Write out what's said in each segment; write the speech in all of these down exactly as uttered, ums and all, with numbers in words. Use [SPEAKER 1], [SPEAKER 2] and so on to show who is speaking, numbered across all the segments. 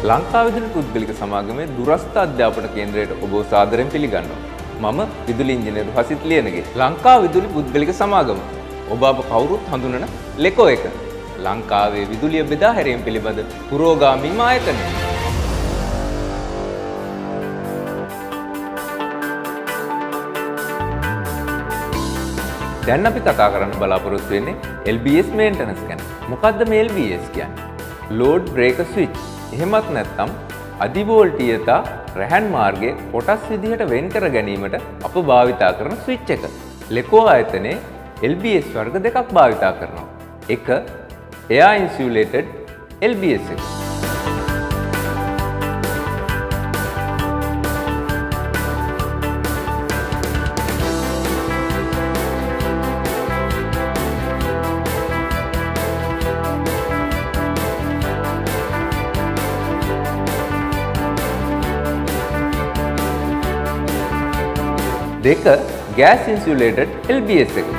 [SPEAKER 1] ලංකා විදුලි පුද්ගලික සමාගමේ දුරස්ථ අධ්‍යාපන කේන්ද්‍රයට ඔබ සාදරයෙන් පිළිගන්නවා. මම විදුලි ඉංජිනේරු හසිත් ලියනගේ. ලංකා විදුලි පුද්ගලික සමාගම ඔබ අප කවුරුත් හඳුනන ලෙකෝ එක. ලංකාවේ විදුලිය බෙදා හැරීම පිළිබඳ පුරෝගාමී ආයතනය. දැන් අපි කතා කරන්න බලාපොරොත්තු වෙන්නේ L B S මේන්ටනන්ස් ගැන. මොකද්ද මේ L B S කියන්නේ? Load breaker switch. එහෙමත් නැත්නම් අධිවෝල්ටීයතා රැහන් මාර්ගයේ කොටස් විදිහට වෙන් කර ගැනීමට අප භාවිතා කරන ස්විච් එක. ලෙකෝ ආයතනයේ L B S වර්ග දෙකක් භාවිතා කරනවා. එක air insulated L B S එක. දෙක gas insulated L B S එක.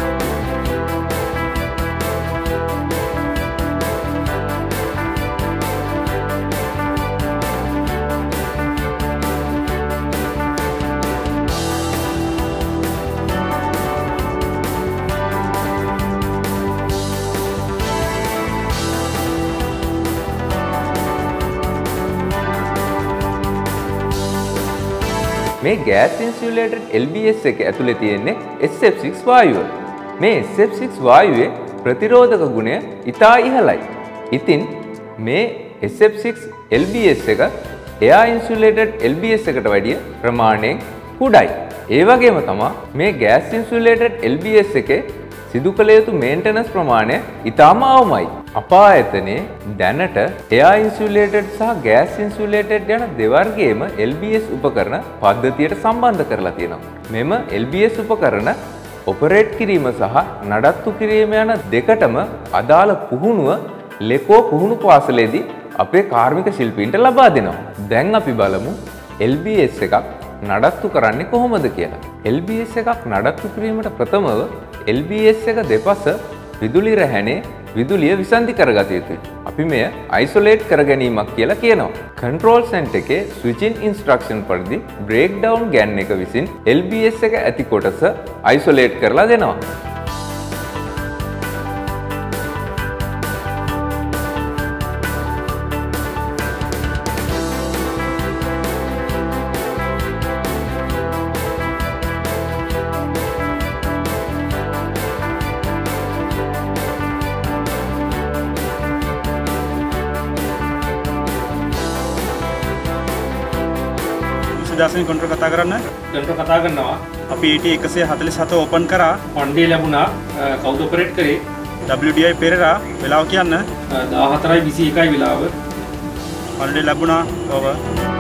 [SPEAKER 1] මේ gas insulated L B S එක ඇතුලේ තියෙන්නේ S F six වායුව. මේ S F six වායුවේ ප්‍රතිරෝධක ගුණය ඉතා ඉහළයි. ඉතින් මේ S F six L B S එක air insulated L B S එකට වැඩිය ප්‍රමාණයෙන් කුඩයි. ඒ වගේම තමයි මේ gas insulated L B S එකේ සිදු කළ යුතු මේන්ටනන්ස් ප්‍රමාණය ඉතාම අවමයි. අප ආයතනයේ දැනට air insulated සහ gas insulated යන දෙවර්ගයේම L B S උපකරණ පද්ධතියට සම්බන්ධ කරලා තියෙනවා. මෙම L B S උපකරණ ඔපරේට් කිරීම සහ නඩත්තු කිරීම යන දෙකටම අදාළ පුහුණුව ලෙකෝ පුහුණු පාසලේදී අපේ කාර්මික ශිල්පීන්ට ලබා දෙනවා. දැන් අපි බලමු L B S එකක් නඩත්තු කරන්නේ කොහොමද කියලා. L B S එකක් නඩත්තු කිරීමට ප්‍රථමව L B S එක දෙපස විදුලි රැහැනේ විදුලිය විසන්ධි කරගත යුතුයි. අපි මෙය isolate කර ගැනීමක් කියලා කියනවා. control center එකේ switching instruction පරිදි breakdown ගෑන් එක විසින් L B S එක ඇති කොටස isolate කරලා දෙනවා.
[SPEAKER 2] දාසනි කන්ට්‍රෝල් කතා කරන්න.
[SPEAKER 3] කන්ට්‍රෝල් කතා කරනවා.
[SPEAKER 2] අපි E T one forty-seven open කරා.
[SPEAKER 3] ෆන්ඩේ ලැබුණා. කවුද ඔපරේට් කරේ?
[SPEAKER 2] W D I Perera. වෙලාව කියන්න.
[SPEAKER 3] fourteen twenty-one වෙලාව.
[SPEAKER 2] ෆන්ඩේ ලැබුණා. ඕවර්.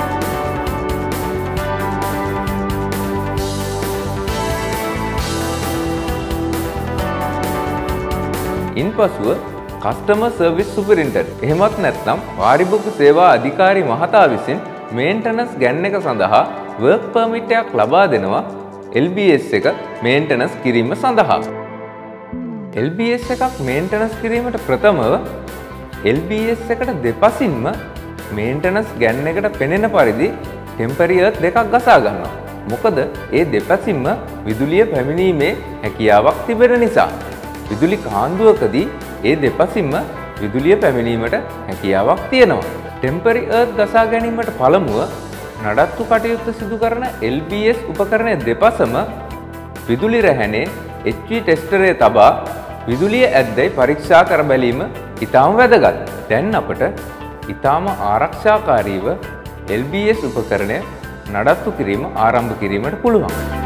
[SPEAKER 1] ඉන්පසුව කස්ටමර් සර්විස් සුපරින්ටන්ඩන්ට් එහෙමත් නැත්නම් පාරිභෝගික සේවා අධිකාරී මහතා විසින් මේන්ටනන්ස් ගෑන් එක සඳහා වර්ක් පර්මිට් එකක් ලබා දෙනවා L B S එක මේන්ටනන්ස් කිරීම සඳහා. L B S එකක් මේන්ටනන්ස් කිරීමට ප්‍රථමව L B S එකට දෙපසින්ම මේන්ටනන්ස් ගෑන් එකට පෙනෙන පරිදි ටෙම්පරරි අර්ත් දෙකක් ගසා ගන්නවා. මොකද ඒ දෙපසින්ම විදුලිය පැමිණීමේ හැකියාවක් තිබෙන නිසා. විදුලි කාන්දුවකදී ඒ දෙපසින්ම විදුලිය පැමිණීමට හැකියාවක් තියෙනවා. ටෙම්පරරි අර්ත් ගසා ගැනීමට පළමුව නඩත්තු කටයුත්ත සිදු කරන L B S උපකරණය දෙපසම විදුලි රැහැනේ H V ටෙස්ටරේ තබා විදුලිය ඇද්දැයි පරීක්ෂා කර බැලීම ඉතාම වැදගත්. දැන් අපට ඉතාම ආරක්ෂාකාරීව L B S උපකරණය නඩත්තු කිරීම ආරම්භ කිරීමට පුළුවන්.